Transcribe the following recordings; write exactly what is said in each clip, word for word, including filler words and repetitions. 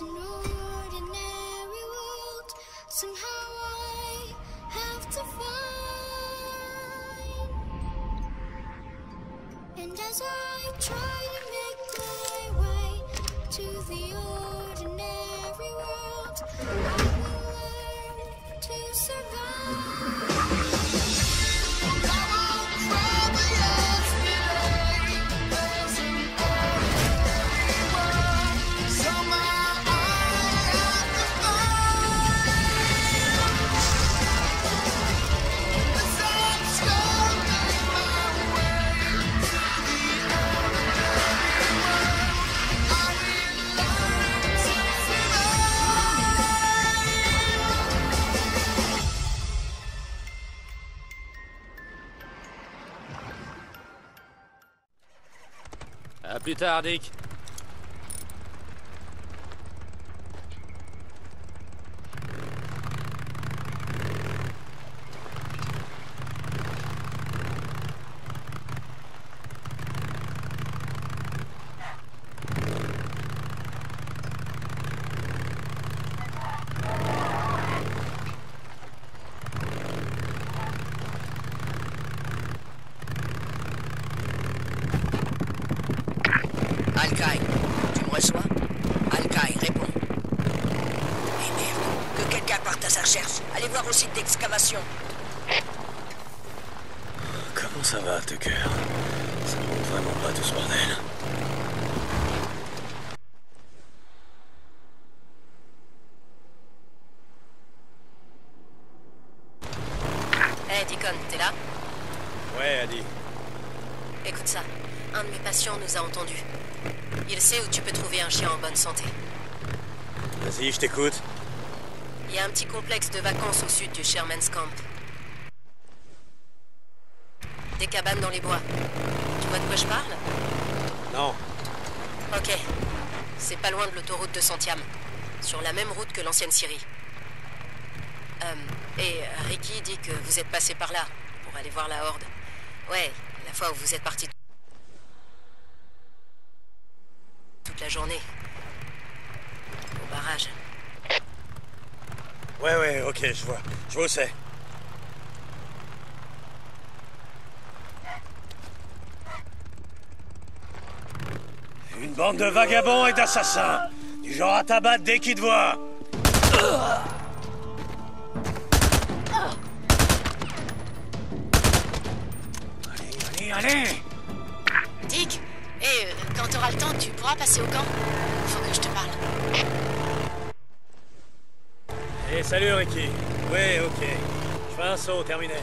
There's no ordinary world. Somehow I have to find. And as I try to make my way to the ordinary world, I will learn to survive. À plus tard, Dick. Al-Kai, tu me reçois? Al-Kai, réponds. Et merde, que quelqu'un parte à sa recherche. Allez voir au site d'excavation. Comment ça va, Tucker? Ça ne monte vraiment pas tout ce bordel. Hé, hey, Deacon, t'es là? Ouais, Adi. Écoute ça. Un de mes patients nous a entendus. Il sait où tu peux trouver un chien en bonne santé. Vas-y, je t'écoute. Il y a un petit complexe de vacances au sud du Sherman's Camp. Des cabanes dans les bois. Tu vois de quoi je parle? Non. Ok. C'est pas loin de l'autoroute de Santiam. Sur la même route que l'ancienne Syrie. Euh, et Ricky dit que vous êtes passé par là, pour aller voir la Horde. Ouais, la fois où vous êtes parti toute la journée. Au barrage. Ouais, ouais, ok, je vois. Je vois où c'est. Une bande de vagabonds et d'assassins. Du genre à t'abattre dès qu'ils te voient. Allez, allez, allez! Dick! Et euh, quand t'auras le temps, tu pourras passer au camp? Faut que je te parle. Eh, salut Ricky. Ouais, ok. Je fais un saut, terminé.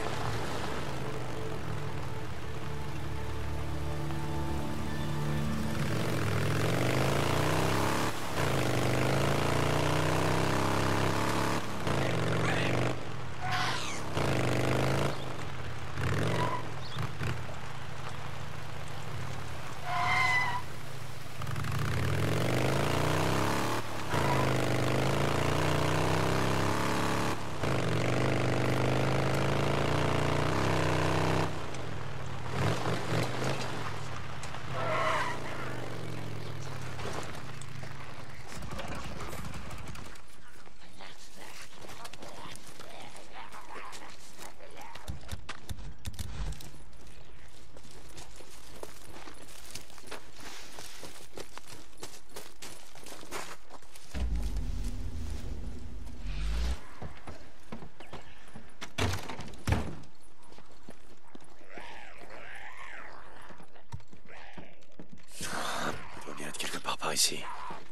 Par ici.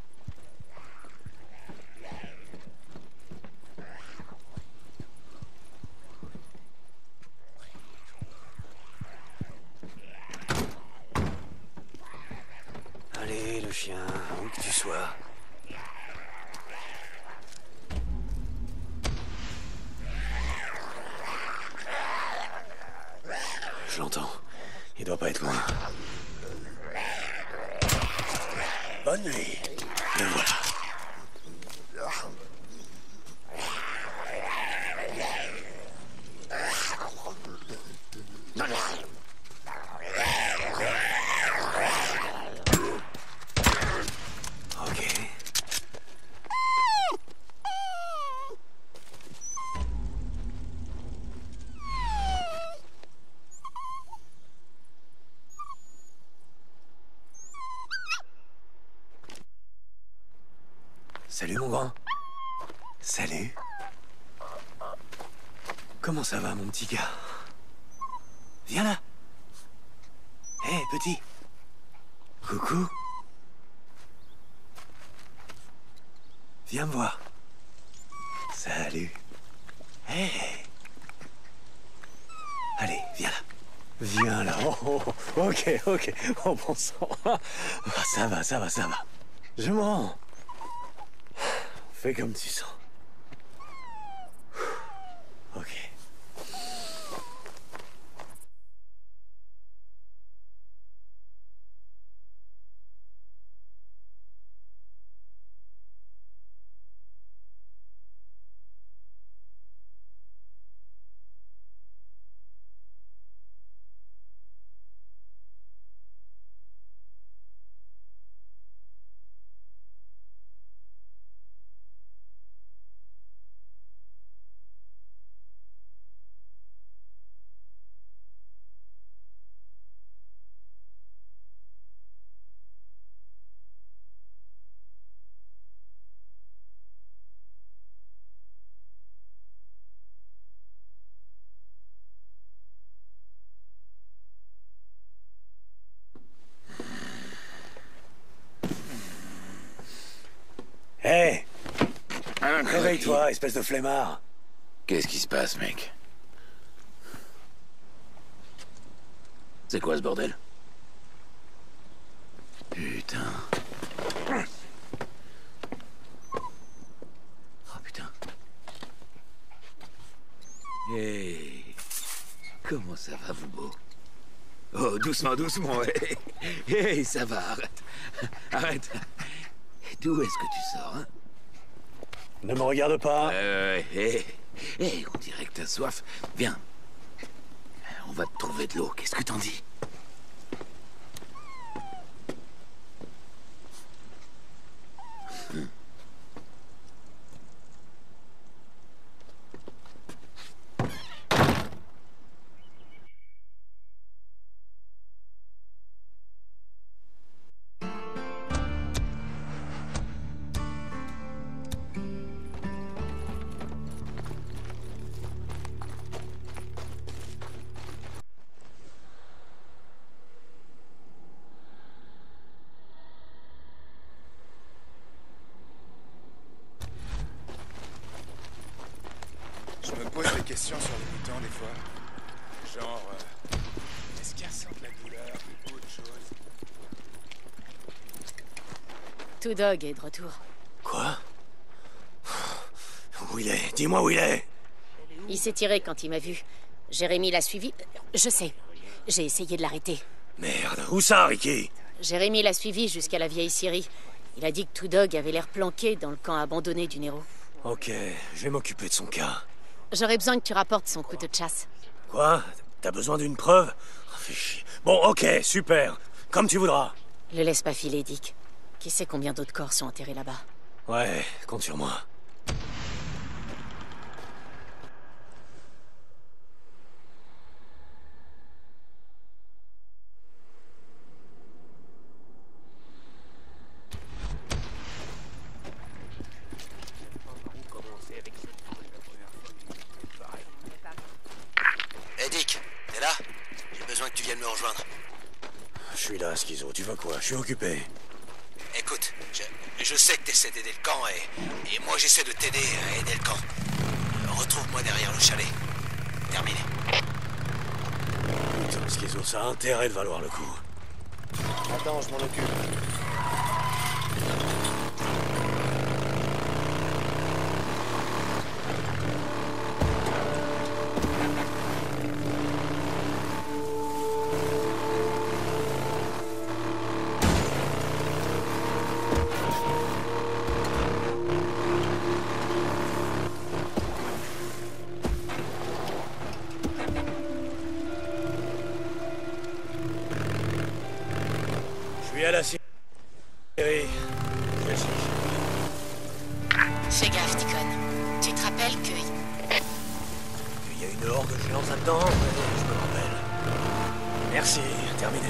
Allez, le chien, où que tu sois. Je l'entends. Il doit pas être loin. Bonne nuit. Le voilà. Ok. Salut mon grand. Salut. Comment ça va mon petit gars? Viens là. Hé, hey, petit. Coucou. Viens me voir. Salut. Hé. Hey. Allez, viens là. Viens là. Oh, oh, oh. Ok, ok. Oh bon sang. Ah, ça va, ça va, ça va. Je m'en rends. Fais comme tu sens. Ok. Hé! Hey, réveille-toi, espèce de flemmard! Qu'est-ce qui se passe, mec? C'est quoi ce bordel? Putain. Oh putain. Hey. Comment ça va, vous beau? Oh, doucement, doucement, hey. Hey, ça va, arrête. Arrête. D'où est-ce que tu sors, hein? Ne me regarde pas. Euh, hé, hé, on dirait que t'as soif. Viens. On va te trouver de l'eau, qu'est-ce que t'en dis? hmm. Je me pose des questions sur les mutants des fois. Genre, euh, est-ce qu'ils ressentent la douleur ou autre chose? Two Dog est de retour. Quoi? Où il est? Dis-moi où il est! Il s'est tiré quand il m'a vu. Jérémy l'a suivi. Je sais. J'ai essayé de l'arrêter. Merde, où ça, Ricky? Jérémy l'a suivi jusqu'à la vieille Syrie. Il a dit que Two Dog avait l'air planqué dans le camp abandonné du Nero. Ok, je vais m'occuper de son cas. J'aurais besoin que tu rapportes son couteau de chasse. Quoi? T'as besoin d'une preuve? Fais chier. Bon, ok, super. Comme tu voudras. Le laisse pas filer, Dick. Qui sait combien d'autres corps sont enterrés là-bas? Ouais, compte sur moi. Hey Dick, t'es là? J'ai besoin que tu viennes me rejoindre. Je suis là, Schizo. Tu veux quoi? Je suis occupé. Écoute, je, je sais que t'essaies d'aider le camp et, et moi j'essaie de t'aider à aider le camp. Retrouve-moi derrière le chalet. Terminé. Putain, Schizo, ça a intérêt de valoir le coup. Attends, je m'en occupe. Je suis à la Syrie. Je vais le chercher. Fais gaffe, Deacon. Tu te rappelles que... Il y a une horde géante là-dedans? Ouais, je me rappelle. Merci, terminé.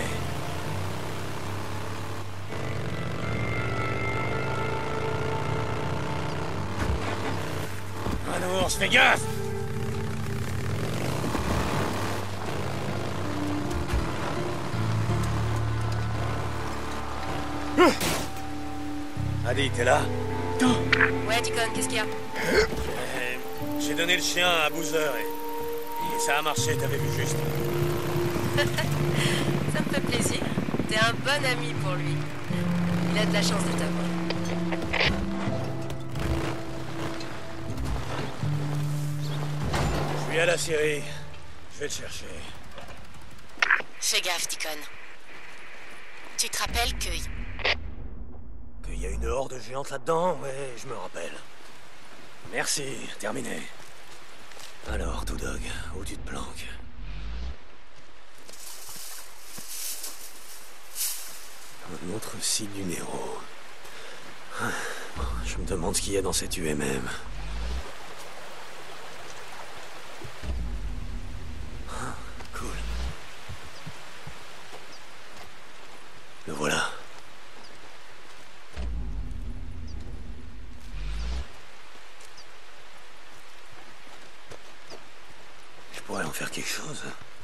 Un ours, fais gaffe! Adi, t'es là? Ouais, Deacon, qu'est-ce qu'il y a? Eh, J'ai donné le chien à Boozer et... et ça a marché, t'avais vu juste. Ça me fait plaisir. T'es un bon ami pour lui. Il a de la chance de t'avoir. Je suis à la Syrie. Je vais le chercher. Fais gaffe, Deacon. Tu te rappelles que... Qu'il y a une horde géante là-dedans? Ouais, je me rappelle. Merci, terminé. Alors, tout dog, où tu te planques? Un autre site du Nero. Je me demande ce qu'il y a dans cette U M M. Cool. Le voilà. Je pourrais en faire quelque chose.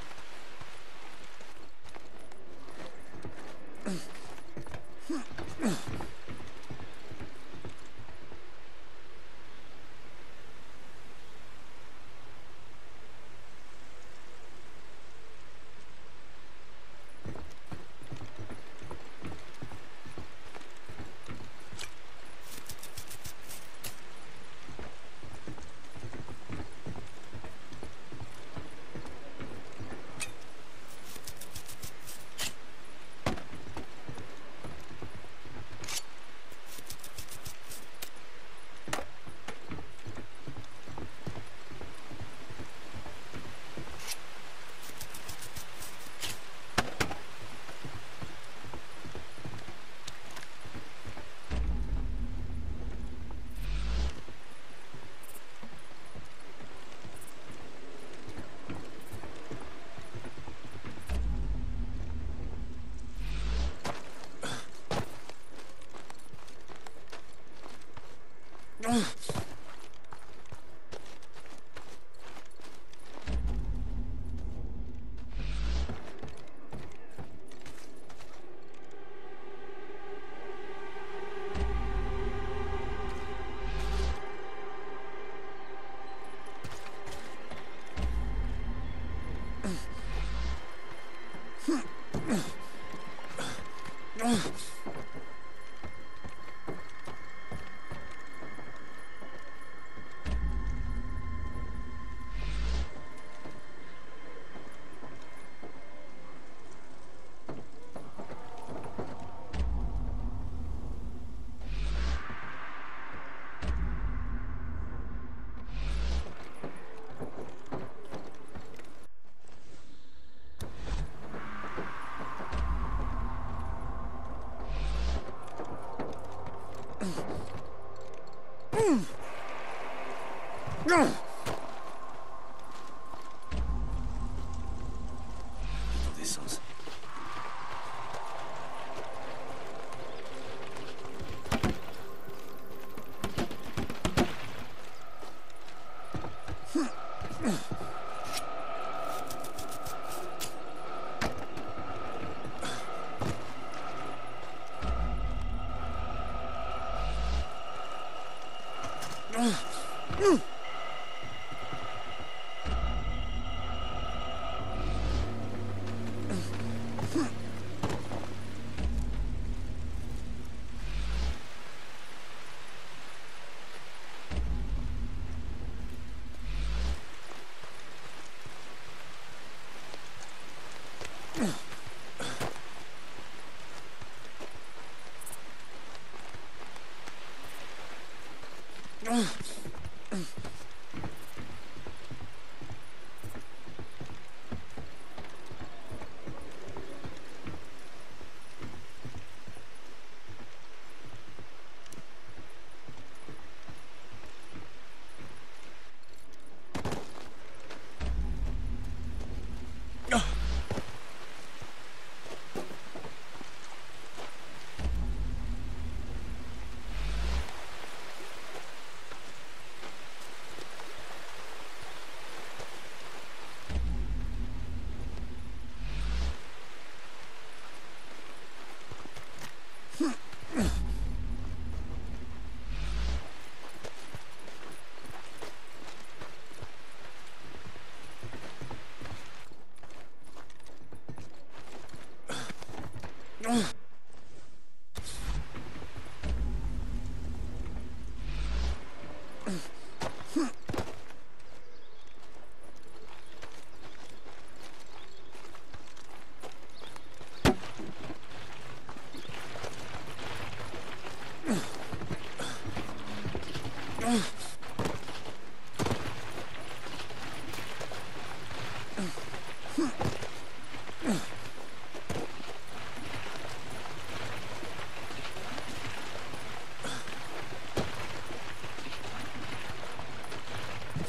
D'essence.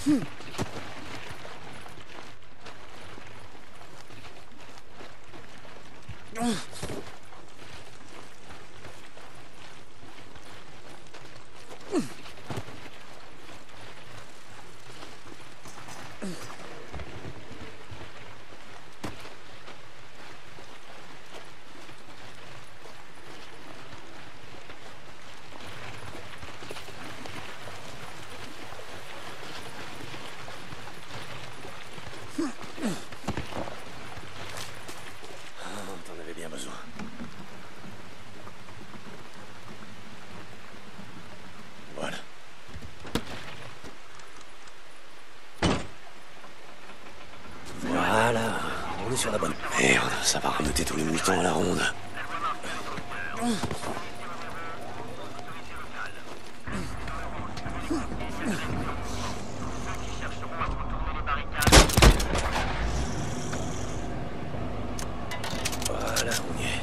T'en avais bien besoin. Voilà. Voilà, on est sur la bonne. Merde, ça va rameuter tous les moutons à la ronde. Voilà, on y est.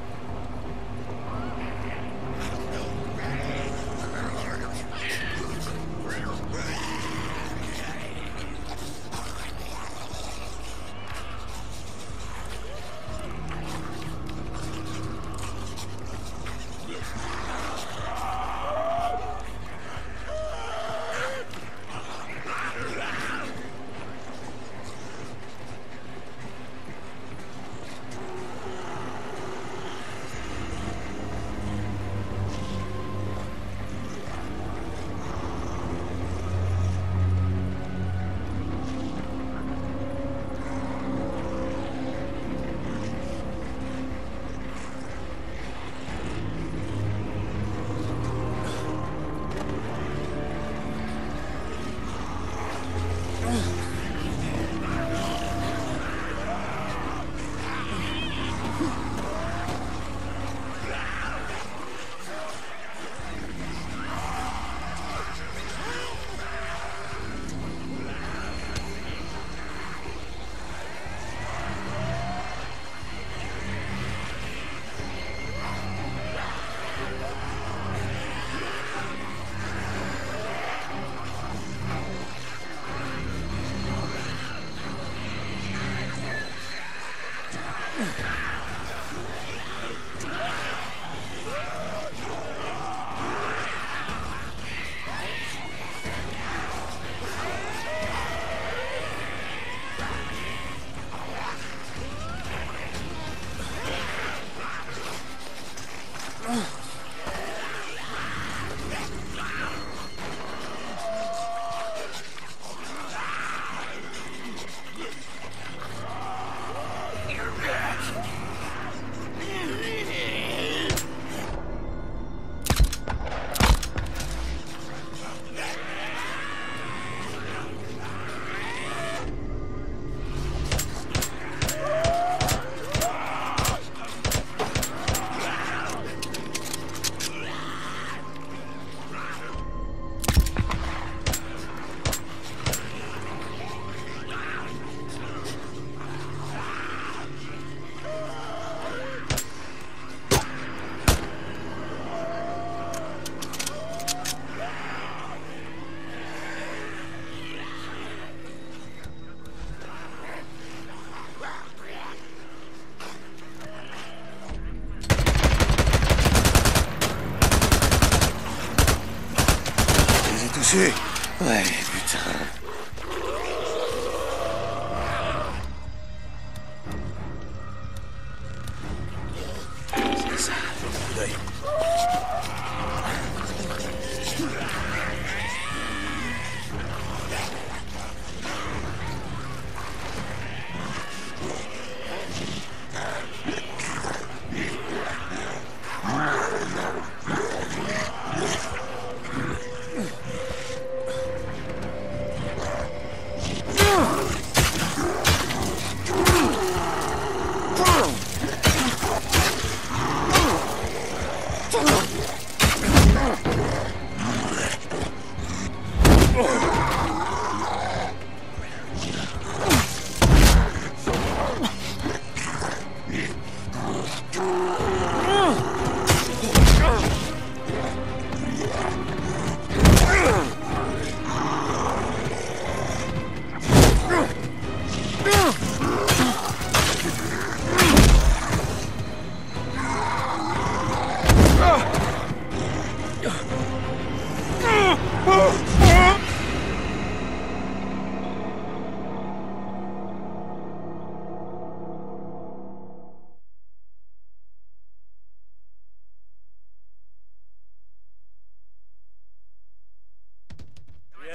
Ouais, putain. C'est ça, coup d'œil.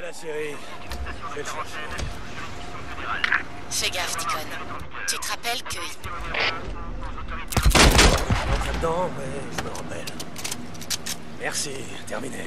la Syrie. Je vais le chercher. Fais gaffe, Deacon. Tu te rappelles que... Je rentre là-dedans, mais je me rappelle. Merci, terminé.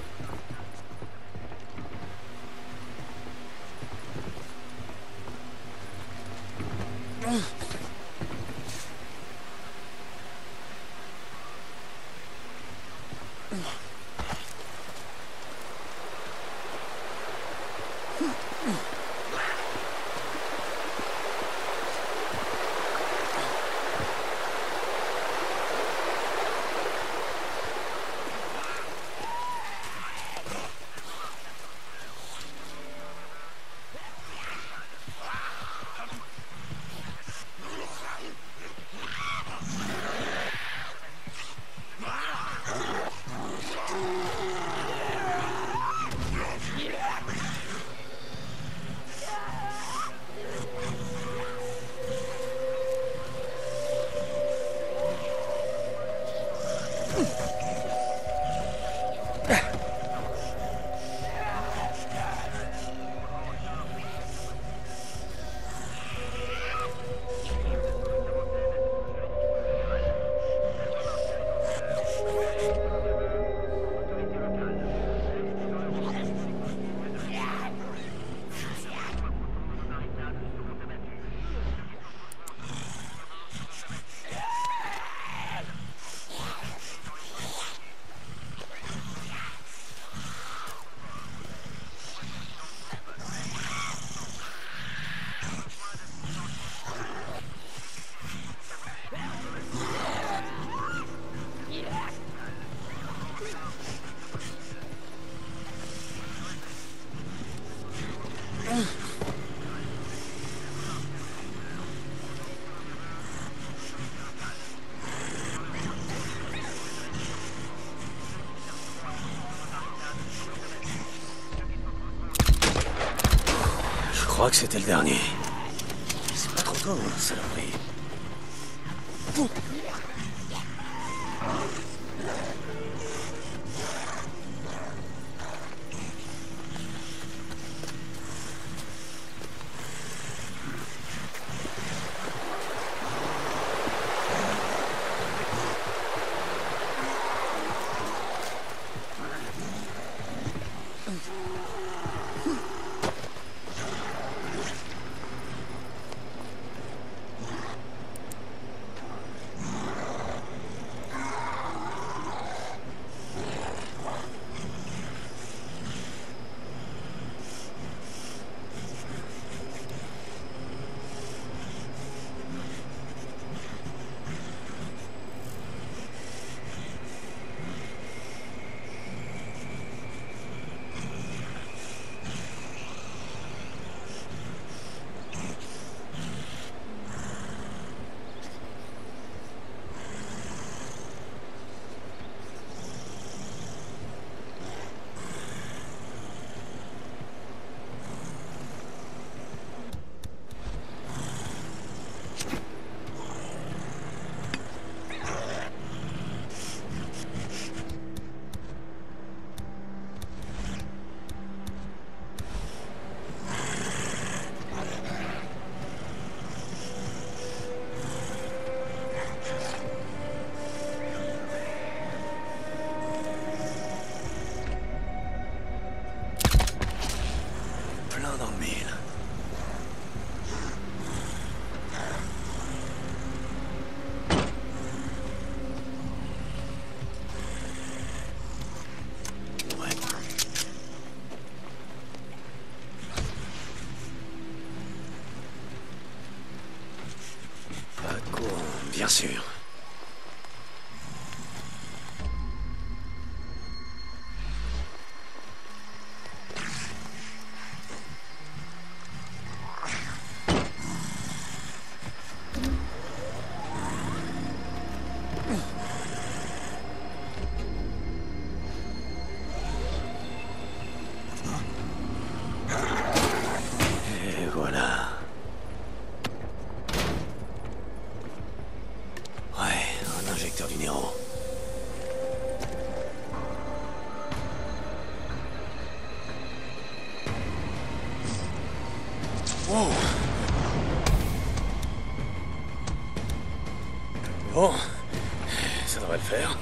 Je crois que c'était le dernier. C'est pas trop tôt, hein, saloperie. Bien sûr. Et voilà. Wow. Bon, ça devrait le faire.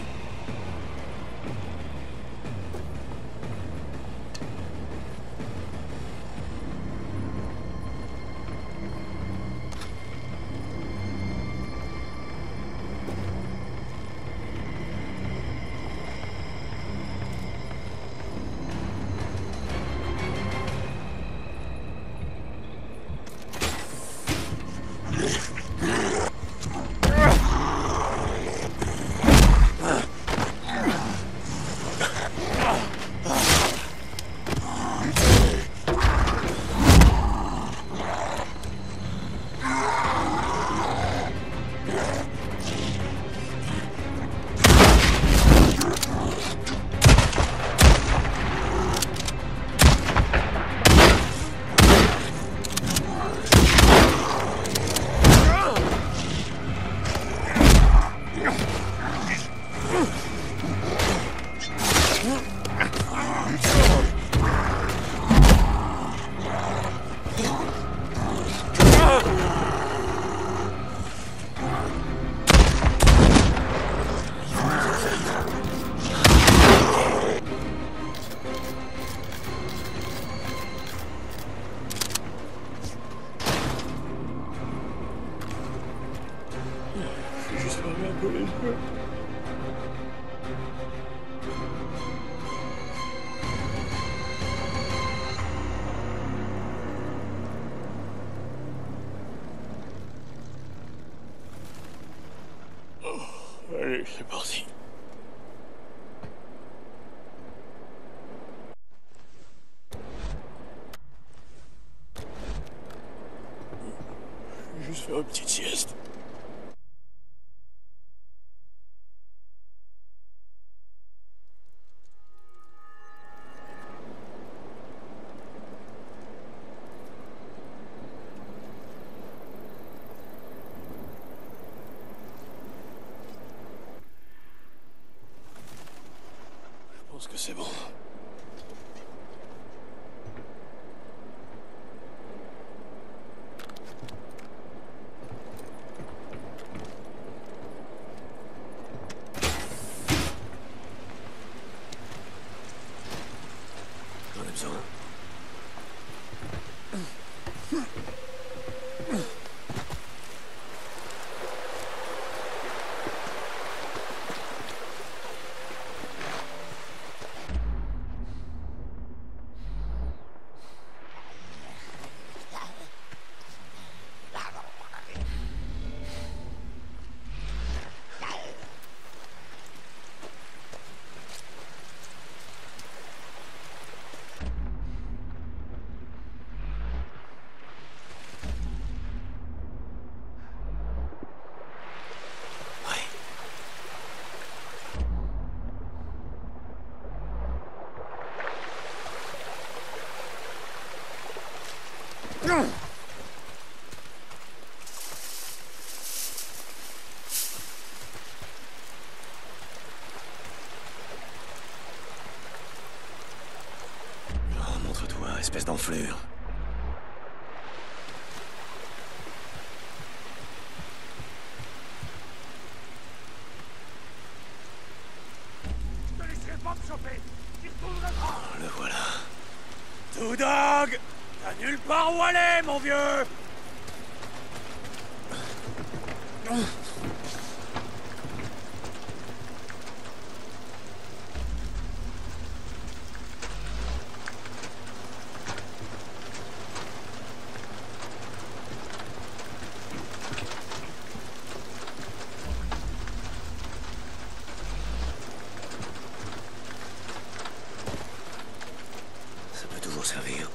Allez, c'est parti. Je vais juste faire une petite sieste. Je pense que c'est bon. J'en ai besoin. Oh, montre-toi, espèce d'enflure. Ne laisserez pas me choper. Il retournera pas. Oh, le voilà. Tout dog. T'as nulle part où aller, mon vieux. Ça peut toujours servir.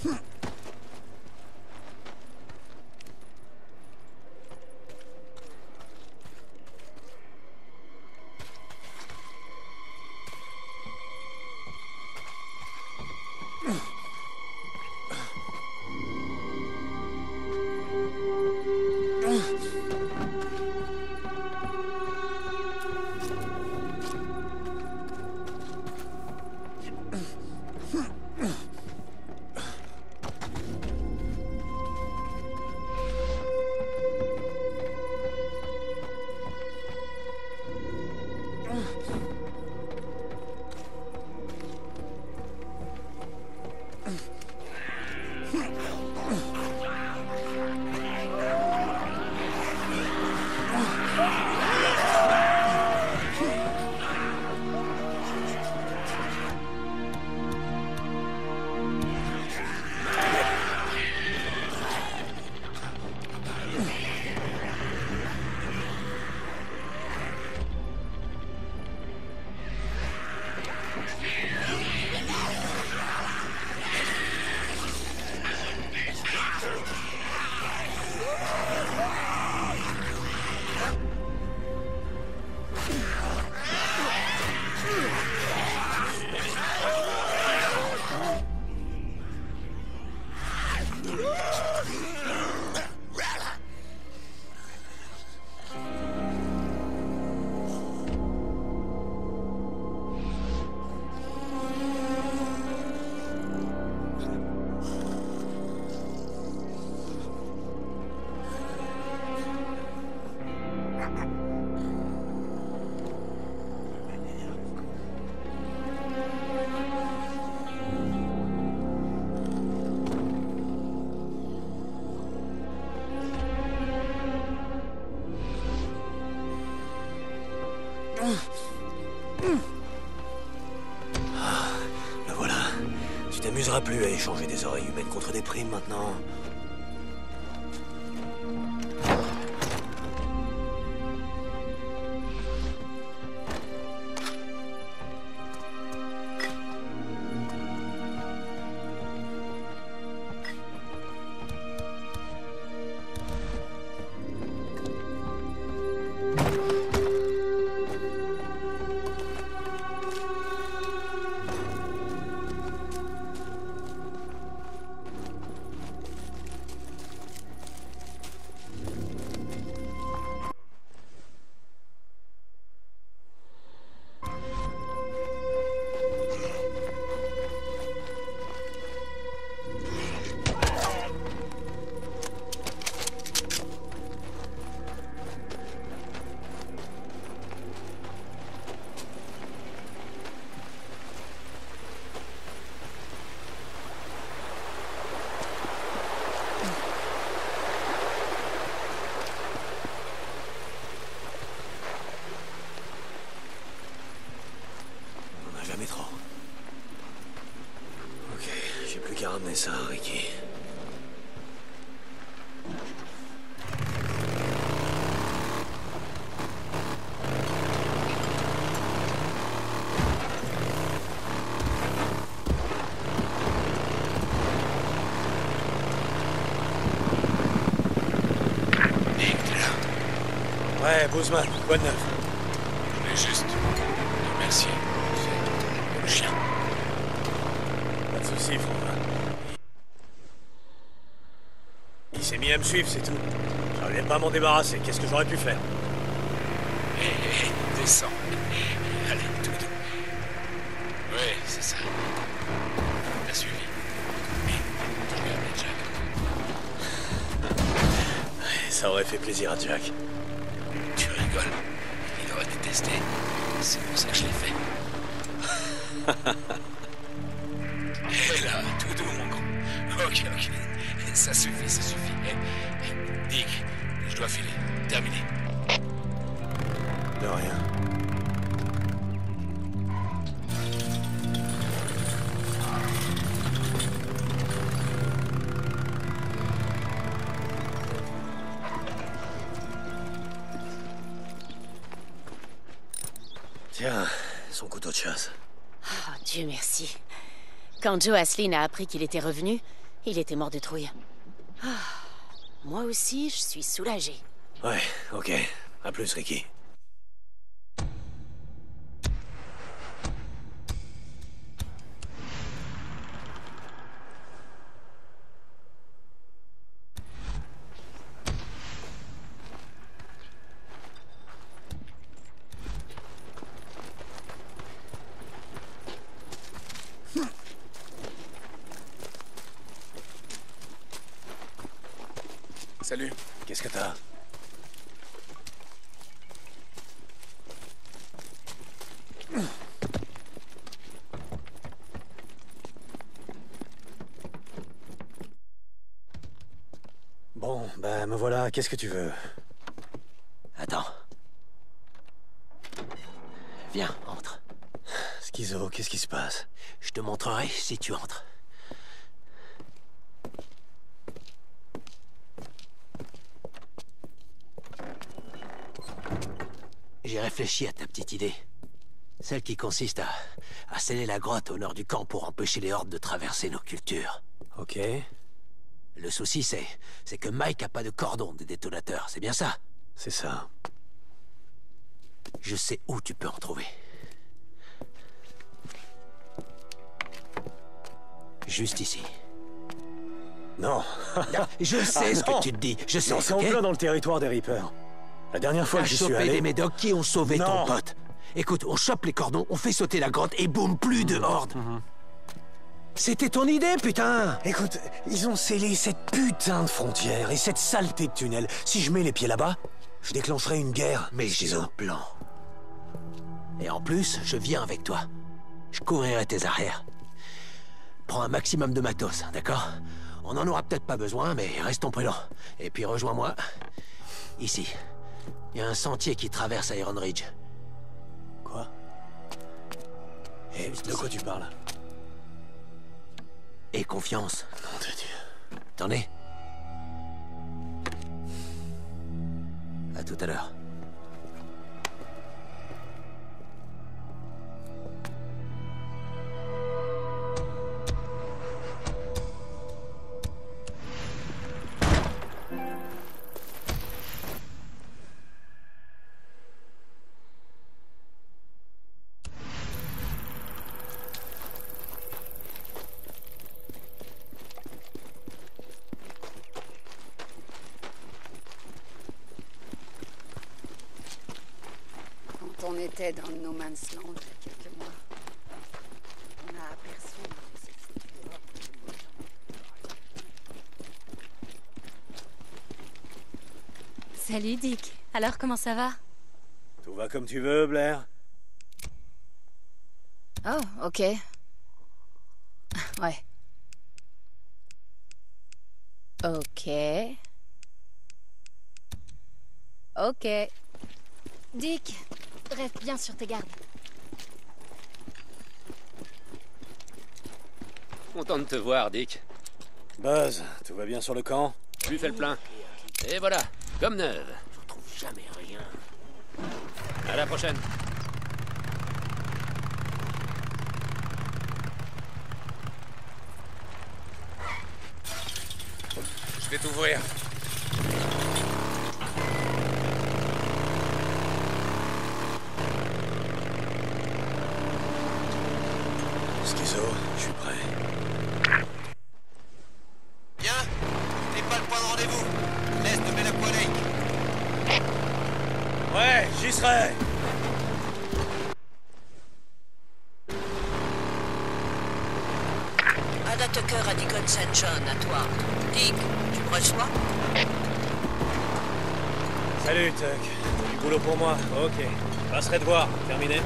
Le voilà. Tu t'amuseras plus à échanger des oreilles humaines contre des primes maintenant. Ramener ça, Ricky. Nick, t'es là? Ouais, Boozman, quoi de neuf? Je voulais juste te remercier. C'est le chien. Pas de soucis, Franck. Il s'est mis à me suivre, c'est tout. J'arrivais pas à m'en débarrasser. Qu'est-ce que j'aurais pu faire? Hé, hé, hé, descends. Allez, tout doux. Ouais, c'est ça. T'as suivi. Mais, tu lui as appelé Jack. Ouais, ça aurait fait plaisir à Jack. Tu rigoles. Il aurait détesté. C'est pour ça que je l'ai fait. Hé là, tout doux, mon grand. Ok, ok. Ça suffit, ça suffit. Hé, hé, Dick, je dois filer. Terminé. De rien. Tiens, son couteau de chasse. Oh, Dieu merci. Quand Joe Aslin a appris qu'il était revenu, il était mort de trouille. Ah, moi aussi, je suis soulagée. Ouais, ok. À plus, Ricky. Salut. Qu'est-ce que t'as? Bon, ben me voilà, qu'est-ce que tu veux? Attends. Viens, entre. Schizo, qu'est-ce qui se passe? Je te montrerai si tu entres. J'ai réfléchi à ta petite idée. Celle qui consiste à, à sceller la grotte au nord du camp pour empêcher les hordes de traverser nos cultures. Ok. Le souci, c'est c'est que Mike a pas de cordon de détonateur, c'est bien ça? C'est ça. Je sais où tu peux en trouver. Juste ici. Non. Je sais Ah, ce non. que tu te dis, je sais, Non, c'est en ok? plein dans le territoire des Reapers. La dernière fois T'as que j'y suis chopé allé... des médocs qui ont sauvé Non. ton pote. Écoute, on chope les cordons, on fait sauter la grotte et boum, plus de horde. C'était ton idée, putain! Écoute, ils ont scellé cette putain de frontière et cette saleté de tunnel. Si je mets les pieds là-bas, je déclencherai une guerre. Mais j'ai un plan. Et en plus, je viens avec toi. Je couvrirai tes arrières. Prends un maximum de matos, d'accord? On en aura peut-être pas besoin, mais restons prudents. Et puis rejoins-moi, ici. Il y a un sentier qui traverse Iron Ridge. Quoi? Et Juste de quoi ici. tu parles? Et confiance. Nom de Dieu. T'en es? À tout à l'heure. Quand on était dans le No Man's Land il y a quelques mois, on a aperçu ces foutues hordes de méchants. Salut Dick. Alors comment ça va? Tout va comme tu veux, Blair? Oh, ok. Ouais. Ok. Ok. Dick, reste bien sur tes gardes. Content de te voir, Dick. Buzz, tout va bien sur le camp? Je lui fais le plein. Et voilà, comme neuve. Je retrouve jamais rien. À la prochaine. Je vais t'ouvrir. Schizo, je suis prêt. Bien? N'oublie pas le point de rendez-vous. Laisse de Melaqua Lake. Ouais, j'y serai! Ada Tucker à Deacon Saint John, à toi. Dick, tu me reçois? Salut, Tuck. Du boulot pour moi. Ok. Passerai te voir. Terminé?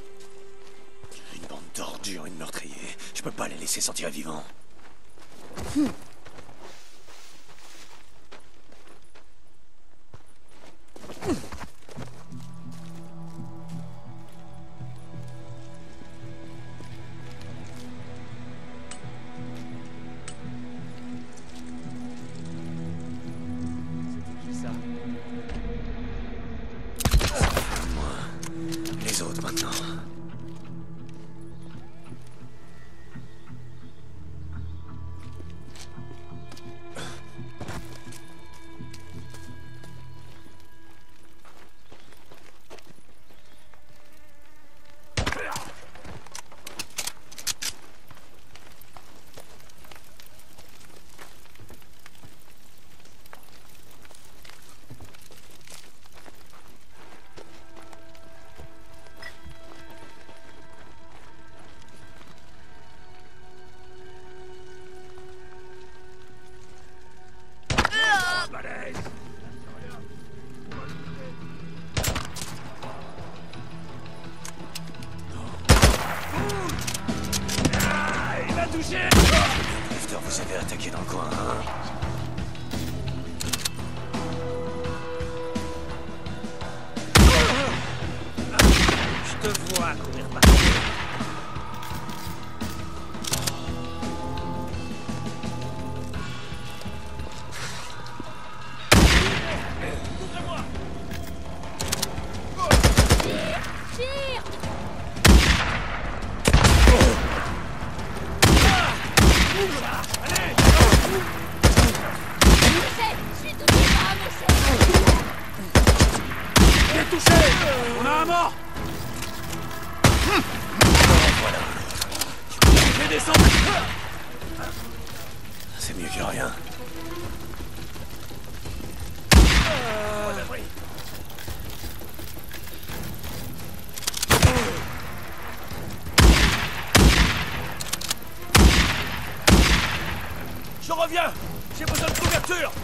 Une bande d'ordures, une meurtrier. Je peux pas les laisser sortir vivants. Les autres maintenant. Lifter, vous avez attaqué dans le coin, hein? Je te vois courir par terre. On a un mort. Voilà. Je vais descendre. C'est mieux que rien. Je reviens. J'ai besoin de couverture.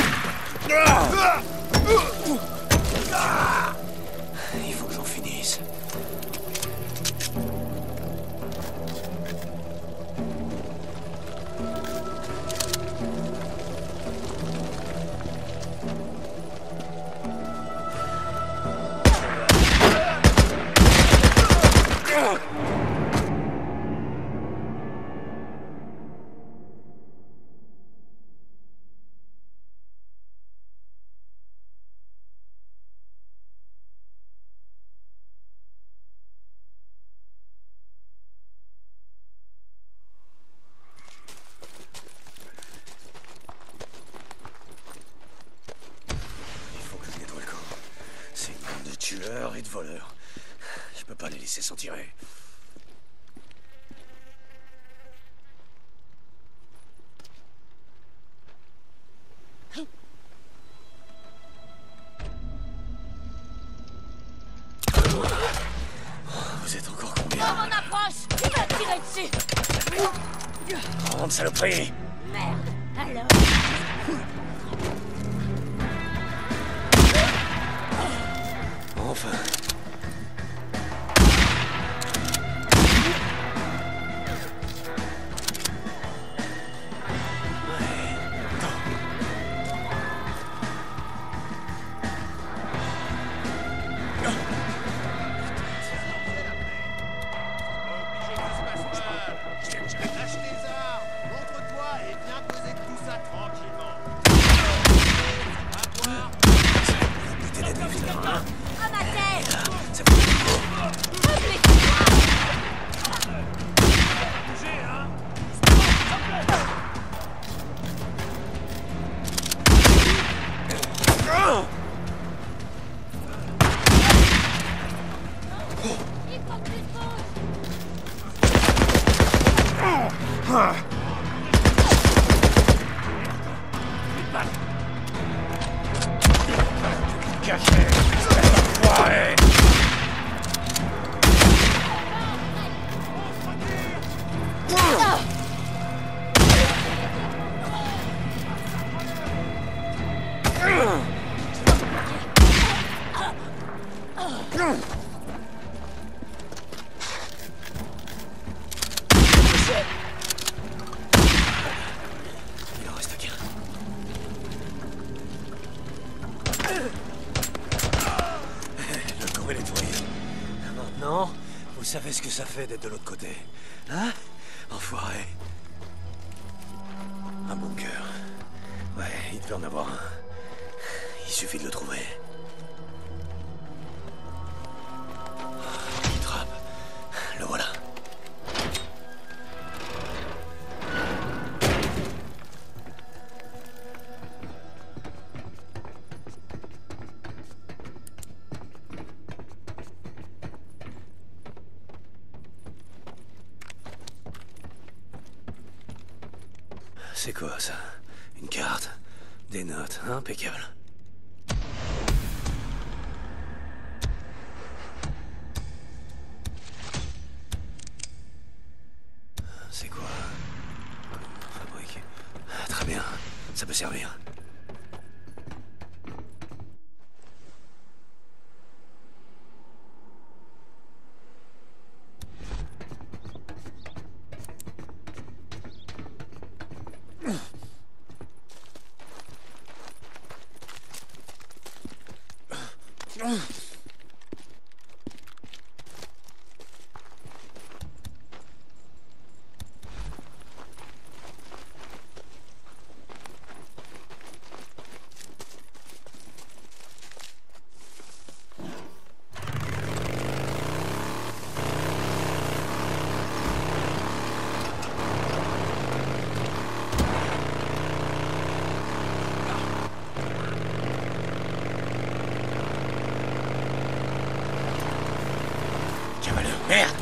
Il faut que j'en finisse. Tueurs et de voleurs. Je peux pas les laisser s'en tirer. Vous êtes encore combien? On approche! Il va tirer dessus! Grande saloperie! Merde! Alors? Enfin. Le camp est nettoyé. Maintenant, vous savez ce que ça fait d'être de l'autre côté. Hein? Enfoiré. Un bunker. Ouais, il devait en avoir un. Il suffit de le trouver. Une trappe. Le voilà. C'est quoi ça? Une carte? Des notes? Impeccable. C'est quoi? Comment fabriquer? Très bien, ça peut servir. Merde!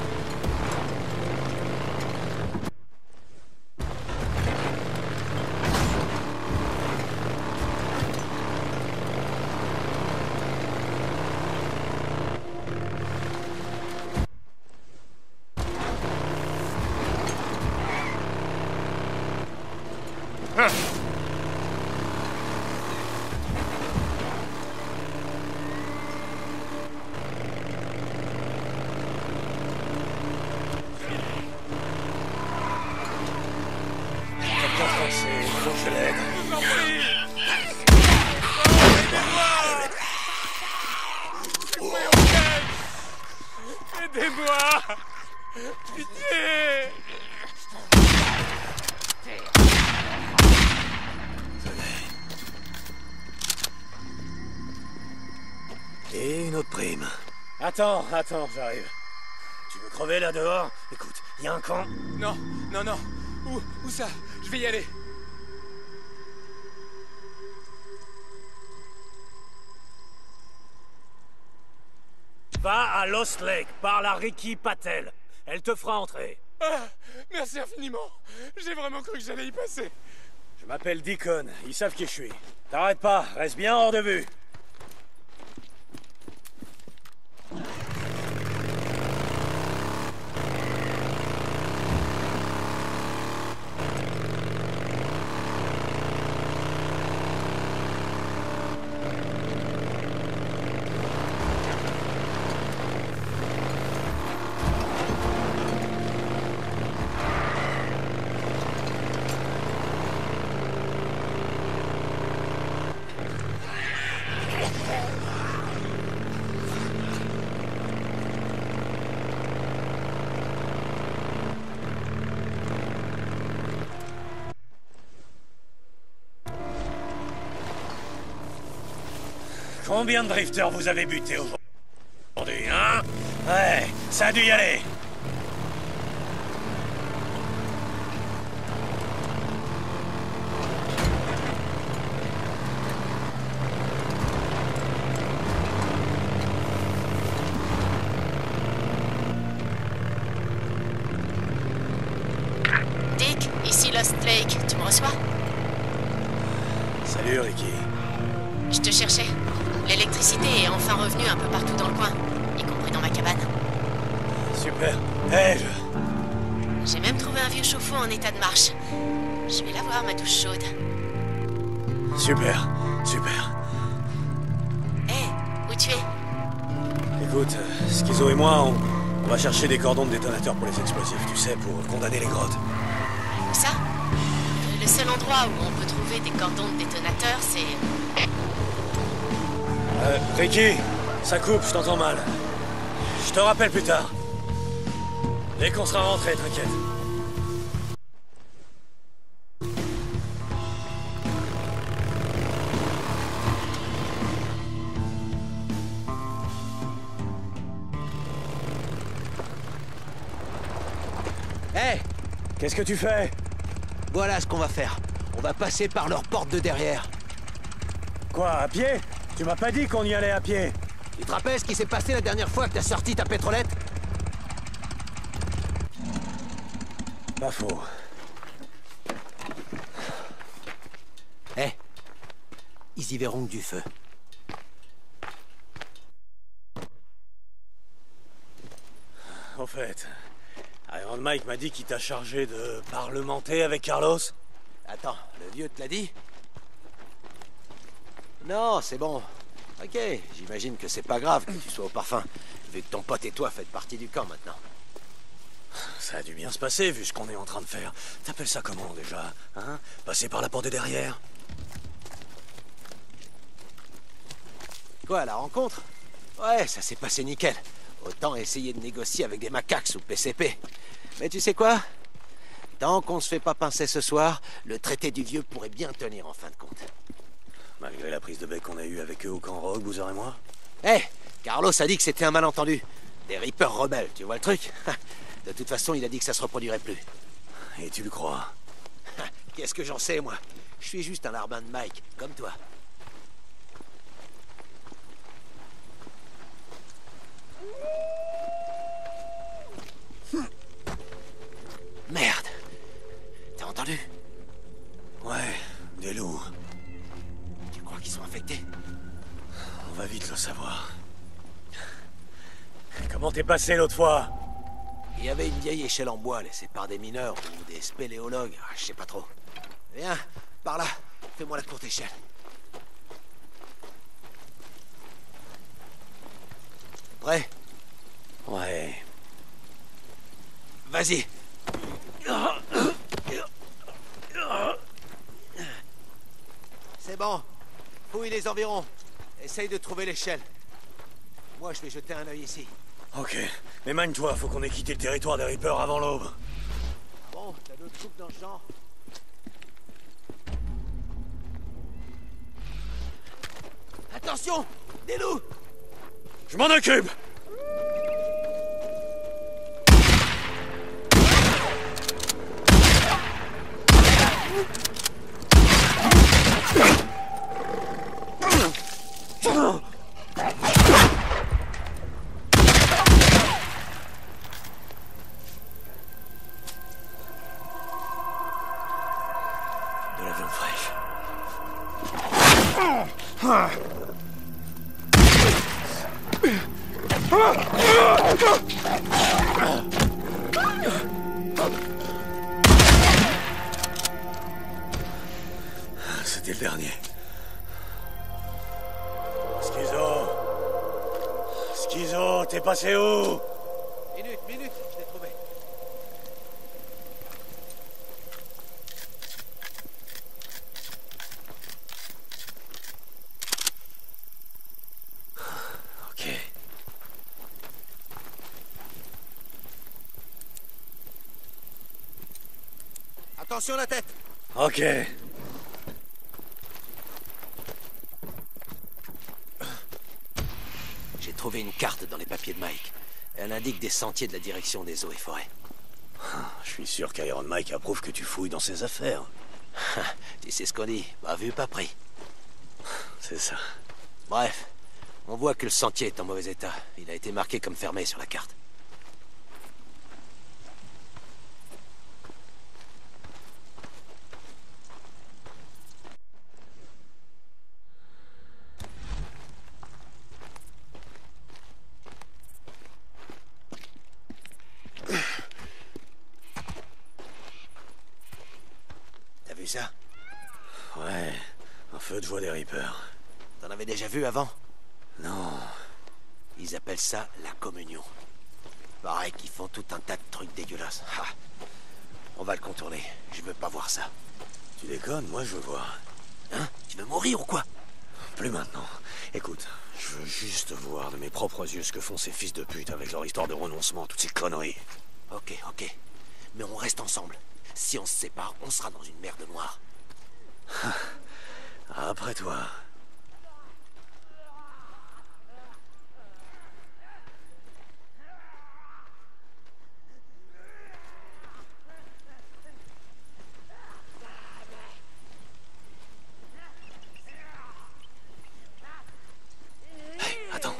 Faut que je l'aide. Aidez-moi! Pitié! Et une autre prime. Attends, attends, j'arrive. Tu veux crever là dehors? Écoute, il y a un camp. Non, non, non. Où, où ça? Je vais y aller. Va à Lost Lake, parle à Ricky Patel. Elle te fera entrer. Ah, merci infiniment. J'ai vraiment cru que j'allais y passer. Je m'appelle Deacon, ils savent qui je suis. T'arrêtes pas, reste bien hors de vue. Combien de drifters vous avez buté aujourd'hui, hein? Ouais, ça a dû y aller. Dick, ici Lost Lake, tu me reçois? Salut, Ricky. Je te cherchais. L'électricité est enfin revenue un peu partout dans le coin, y compris dans ma cabane. Super. Hé, hey, je... J'ai même trouvé un vieux chauffe-eau en état de marche. Je vais l'avoir, ma douche chaude. Super, super. Hé, hey, où tu es? Écoute, Schizo et moi, on, on va chercher des cordons de détonateurs pour les explosifs, tu sais, pour condamner les grottes. Où ça? Le seul endroit où on peut trouver des cordons de détonateurs, c'est... Euh, Ricky, ça coupe, je t'entends mal. Je te rappelle plus tard. Dès qu'on sera rentré, t'inquiète. Hé, hey, Qu'est-ce que tu fais? voilà ce qu'on va faire. On va passer par leur porte de derrière. Quoi, à pied? Tu m'as pas dit qu'on y allait à pied. Tu te rappelles ce qui s'est passé la dernière fois que t'as sorti ta pétrolette? Pas faux. Hé, hey, ils y verront que du feu. Au fait, Iron Mike m'a dit qu'il t'a chargé de parlementer avec Carlos. Attends, le vieux te l'a dit? Non, c'est bon. Ok, j'imagine que c'est pas grave que tu sois au parfum, vu que ton pote et toi faites partie du camp maintenant. Ça a dû bien se passer, vu ce qu'on est en train de faire. T'appelles ça comment, déjà? Hein? Passer par la porte de derrière? Quoi, la rencontre? Ouais, ça s'est passé nickel. Autant essayer de négocier avec des macaques sous P C P. Mais tu sais quoi? Tant qu'on se fait pas pincer ce soir, le traité du vieux pourrait bien tenir en fin de compte. Malgré la prise de bec qu'on a eue avec eux au camp Rogue, Boozer et moi? Hé, hey, Carlos a dit que c'était un malentendu. Des Reapers rebelles, tu vois le truc? De toute façon, il a dit que ça se reproduirait plus. Et tu le crois? Qu'est-ce que j'en sais, moi? Je suis juste un larbin de Mike, comme toi. Merde. T'as entendu? Ouais, des loups. Tu crois qu'ils sont infectés? On va vite le savoir. Comment t'es passé l'autre fois? Il y avait une vieille échelle en bois laissée par des mineurs ou des spéléologues, ah, je sais pas trop. Viens, par là, fais-moi la courte échelle. Prêt? Ouais. Vas-y. C'est bon. Fouille les environs. Essaye de trouver l'échelle. Moi, je vais jeter un œil ici. Ok, mais mine-toi, faut qu'on ait quitté le territoire des Reapers avant l'aube. Bon, t'as d'autres troupes dans le genre? Attention! Des loups! Je m'en occupe! De la viande fraîche. C'était le dernier. Schizo. Schizo, t'es passé où? Minute, minute, je l'ai trouvé. Ok. Attention la tête! Ok. J'ai trouvé une carte dans les papiers de Mike. Elle indique des sentiers de la direction des eaux et forêts. Je suis sûr qu'Iron Mike approuve que tu fouilles dans ses affaires. Tu sais ce qu'on dit, pas vu, pas pris. C'est ça. Bref, on voit que le sentier est en mauvais état. Il a été marqué comme fermé sur la carte. T'as vu ça? Ouais, un feu de joie des Reapers. T'en avais déjà vu avant? Non. Ils appellent ça la communion. Pareil qu'ils font tout un tas de trucs dégueulasses. Ah. On va le contourner. Je veux pas voir ça. Tu déconnes, moi je veux voir. Hein? Tu veux mourir ou quoi? Plus maintenant. Écoute, Je veux juste voir de mes propres yeux ce que font ces fils de pute avec leur histoire de renoncement, toutes ces conneries. Ok, ok. Mais on reste ensemble. Si on se sépare, on sera dans une merde noire. Après toi. Hey, attends.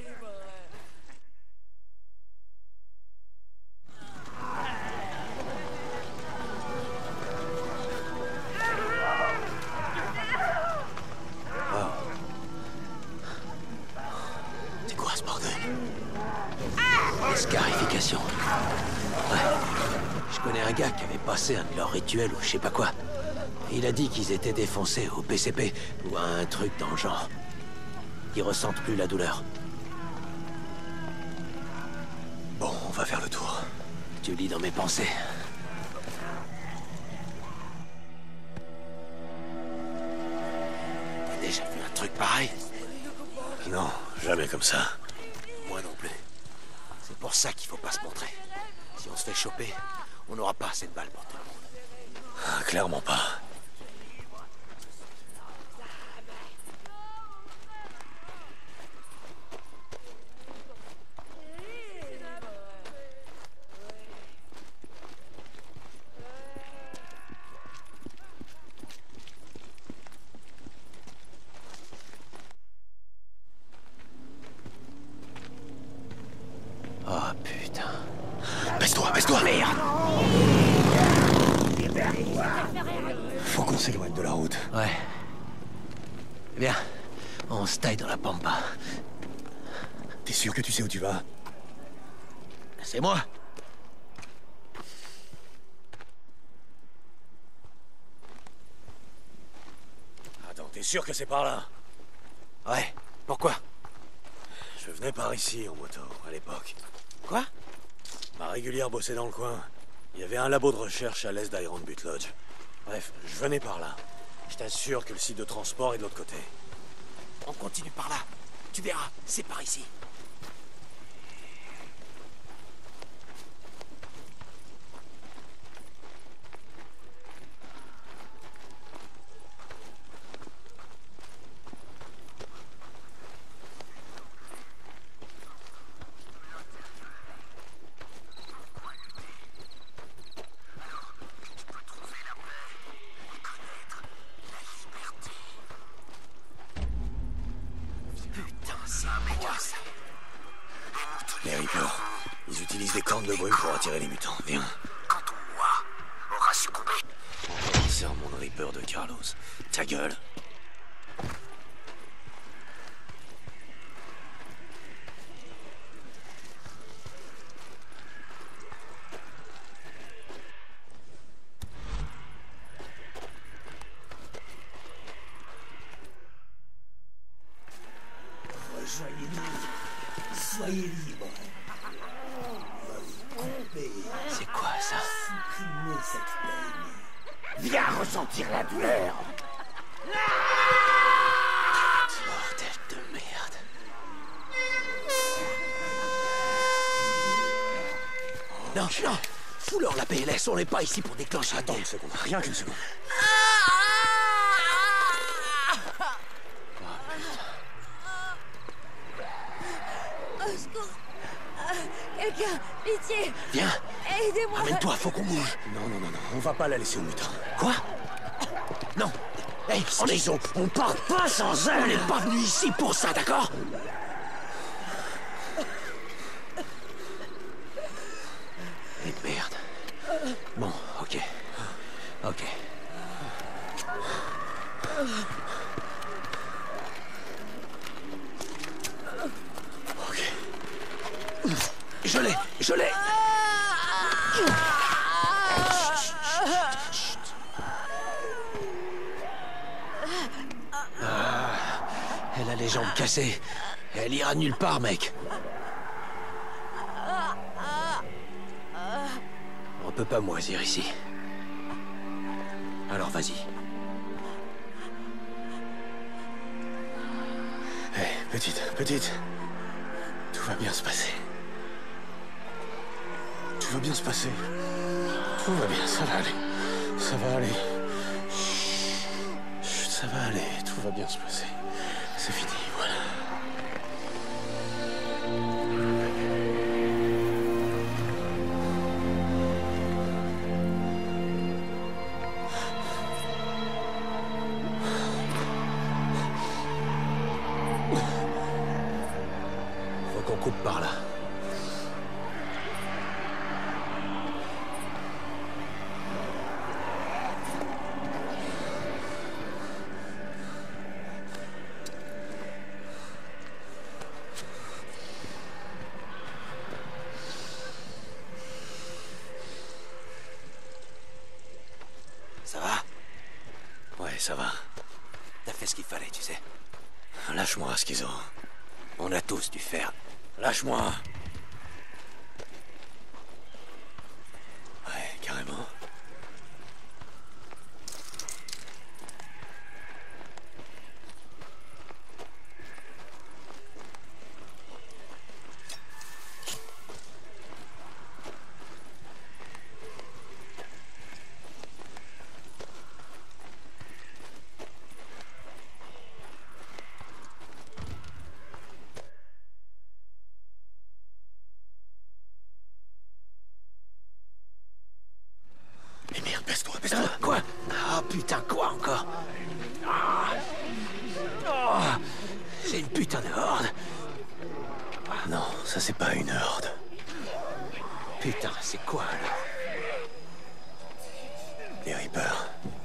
C'est quoi ce bordel? Des scarifications. Ouais. Je connais un gars qui avait passé un de leurs rituels ou je sais pas quoi. Il a dit qu'ils étaient défoncés au P C P ou à un truc dans le genre. Ils ressentent plus la douleur. Bon, on va faire le tour. Tu lis dans mes pensées. T'as déjà vu un truc pareil? Non, jamais comme ça. Moi non plus. C'est pour ça qu'il faut pas se montrer. Si on se fait choper, on n'aura pas assez de balles pour tout le monde. Ah, clairement pas. Oh putain. Baisse-toi, baisse-toi, merde! Faut qu'on s'éloigne de la route. Ouais. Bien. On se taille dans la pampa. T'es sûr que tu sais où tu vas? C'est moi. Attends, t'es sûr que c'est par là? Ouais. Pourquoi? Je venais par ici en moto, à l'époque. Quoi? Ma régulière bossait dans le coin. Il y avait un labo de recherche à l'est d'Iron Butte Lodge. Bref, je venais par là. Je t'assure que le site de transport est de l'autre côté. On continue par là. Tu verras, c'est par ici. Les Reapers, ils utilisent des cornes de bruit pour attirer les mutants. Viens. Quand on boit, aura succombé. Serre mon Reaper de Carlos. Ta gueule. Rejoignez-nous. Soyez libres. C'est quoi ça? Supprimez cette peine. Viens ressentir la douleur. Bordel de merde. Non, non. Fous-leur la P L S, on n'est pas ici pour déclencher. Attends une seconde, rien qu'une seconde. Au secours. Ah, quelqu'un, pitié. Viens. Aidez-moi. Amène-toi, faut qu'on bouge. Non, non, non, non, on va pas la laisser aux mutants. Quoi? Non. Hey, on est... Ils ont... On part pas sans On elle. n'est pas venu ici pour ça, d'accord? Et merde. Bon, ok. Ok. Ok. Je l'ai, je l'ai. Ah, elle a les jambes cassées. Elle ira nulle part, mec. On peut pas moisir ici. Alors vas-y. Hé, Petite, petite. Tout va bien se passer. Tout va bien se passer. Tout va bien, ça va aller. Ça va aller. Chut, ça va aller. Tout va bien se passer. C'est fini, voilà. Faut qu'on coupe par là. Ça va? Ouais, ça va. T'as fait ce qu'il fallait, tu sais. Lâche-moi, Schizo. On a tous dû faire. Lâche-moi. Ouais, carrément. Mais merde, baisse-toi, baisse-toi. Quoi? Ah putain, quoi encore? Ah. Oh, c'est une putain de horde. Non, ça c'est pas une horde. Putain, c'est quoi là? Les Reapers.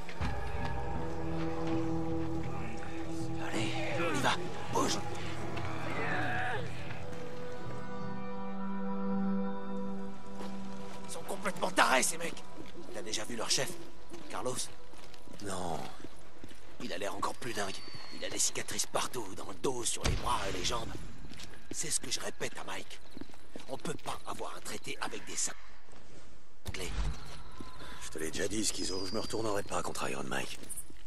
Allez, on y va, bouge. Ils sont complètement tarés ces mecs. T'as déjà vu leur chef, Carlos? Non. Il a l'air encore plus dingue. Il a des cicatrices partout, dans le dos, sur les bras et les jambes. C'est ce que je répète à Mike. On peut pas avoir un traité avec des sacs. Clés. Je te l'ai déjà dit, Schizo, je me retournerai pas contre Iron Mike.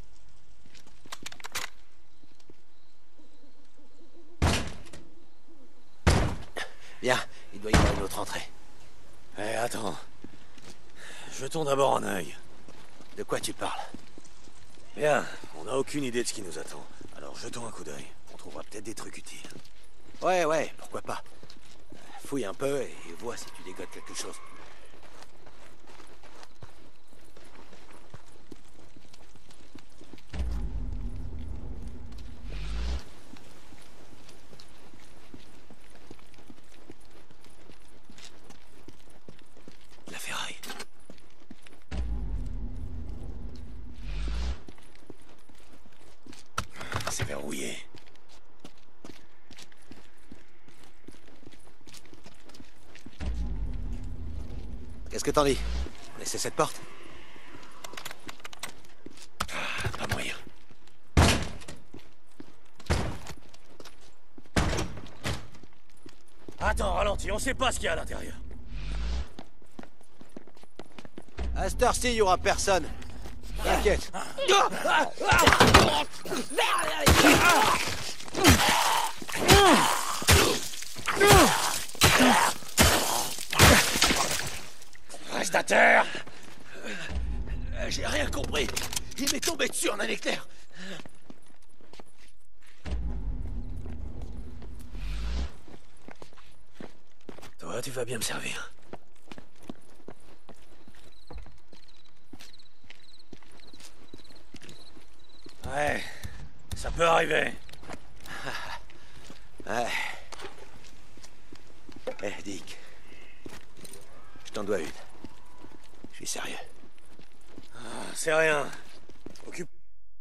Bien, il doit y avoir une autre entrée. Eh, attends. Jetons d'abord un œil. De quoi tu parles? Bien, on n'a aucune idée de ce qui nous attend. Alors jetons un coup d'œil. On trouvera peut-être des trucs utiles. Ouais, ouais, pourquoi pas. Fouille un peu et vois si tu dégotes quelque chose. La ferraille. C'est verrouillé. Qu'est-ce que t'en dis? On essaie cette porte? Ah, pas moyen. Attends, ralentis, on sait pas ce qu'il y a à l'intérieur. À cette heure-ci, il y aura personne. T'inquiète. Reste à terre. Euh, J'ai rien compris. Il m'est tombé dessus en un éclair. Toi, tu vas bien me servir. Ouais, ça peut arriver. Ouais. Eh, Dick. Je t'en dois une. Je suis sérieux. Ah, c'est rien. Occupe.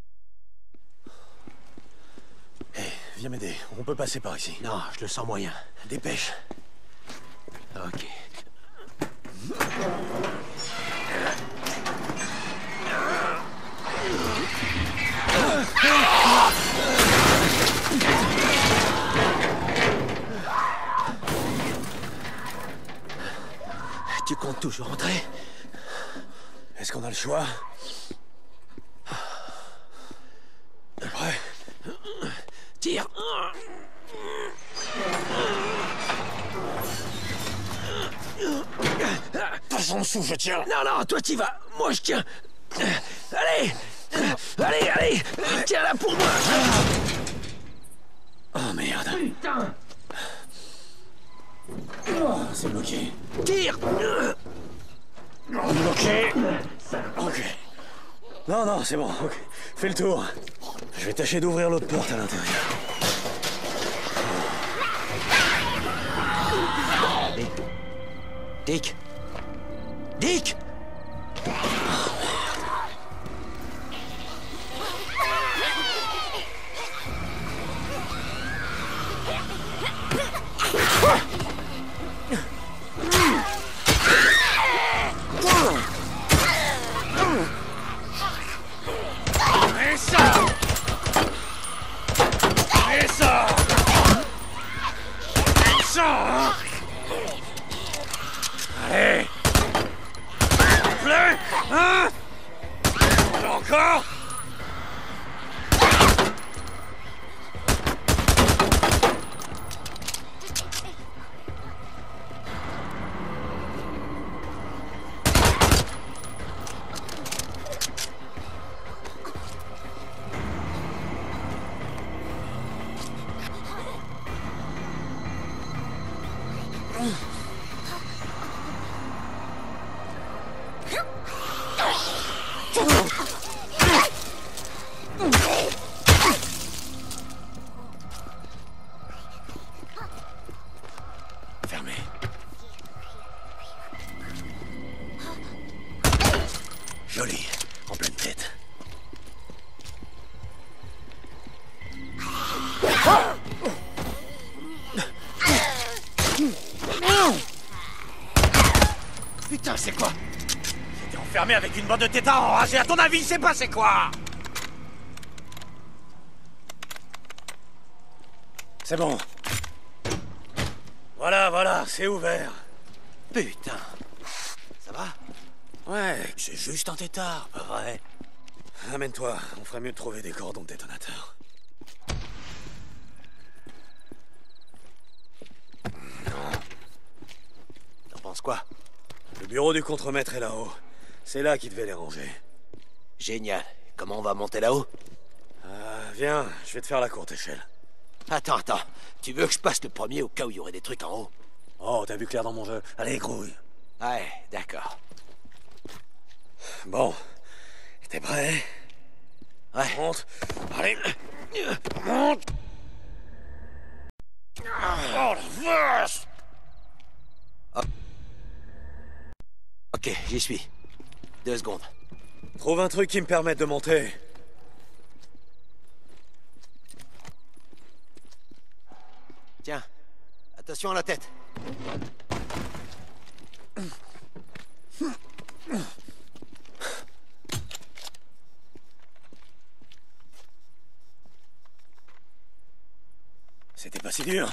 Hé, viens m'aider. On peut passer par ici. Non, je le sens moyen. Dépêche. Ok. Tu comptes toujours rentrer? Est-ce qu'on a le choix? T'es prêt? Tire! lâche en dessous, je tiens. Non, non, toi t'y vas. Moi je tiens. Allez. Allez, allez. Tiens là pour moi. Oh merde. Putain. C'est bloqué. Tire. Bloqué. Ok. Non, non, c'est bon, ok. Fais le tour. Je vais tâcher d'ouvrir l'autre porte à l'intérieur. Dick. Dick. Et ça. Et ça. Et ça, hein. Allez. Plaît, hein. Encore. Fermé. Joli, en pleine tête. Putain, c'est quoi? J'étais enfermé avec une bande de tétards enragés. À ton avis, c'est pas c'est quoi? C'est bon. Voilà, voilà, c'est ouvert. Putain. Ça va? Ouais, c'est juste un tétard, pas vrai? Amène-toi, on ferait mieux de trouver des cordons de détonateur. Non. T'en penses quoi? Le bureau du contremaître est là-haut. C'est là qu'il devait les ranger. Génial. Comment on va monter là-haut? Ah, viens, je vais te faire la courte échelle. Attends, attends. Tu veux que je passe le premier au cas où il y aurait des trucs en haut? Oh, t'as vu clair dans mon jeu. Allez, grouille. Ouais, d'accord. Bon. T'es prêt? Ouais. Monte. Allez. Monte. Oh, la vache! Ok, j'y suis. Deux secondes. Trouve un truc qui me permette de monter. Tiens, attention à la tête. C'était pas si dur.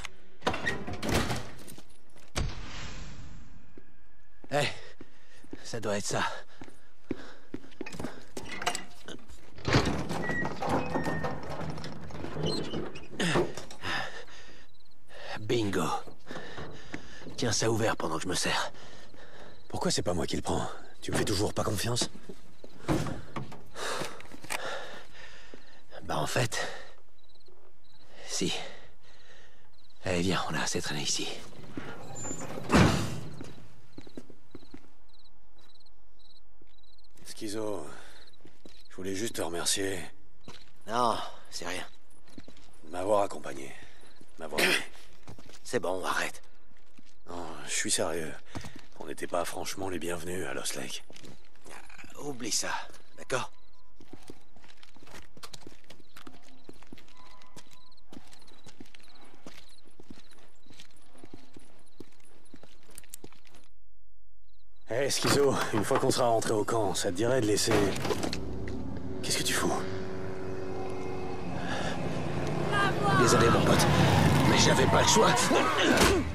Eh, hey, ça doit être ça. Bingo. Tiens ça ouvert pendant que je me sers. Pourquoi c'est pas moi qui le prends? Tu me fais toujours pas confiance? Bah en fait... Si. Allez viens, on a assez traîné ici. Schizo, je voulais juste te remercier. Non, c'est rien. De m'avoir accompagné. M'avoir aidé. C'est bon, arrête. Non, je suis sérieux. On n'était pas franchement les bienvenus à Lost Lake. Oublie ça, d'accord? Hé, hey, Schizo, une fois qu'on sera rentré au camp, ça te dirait de laisser... Qu'est-ce que tu fous? Désolé, mon pote, mais j'avais pas le choix.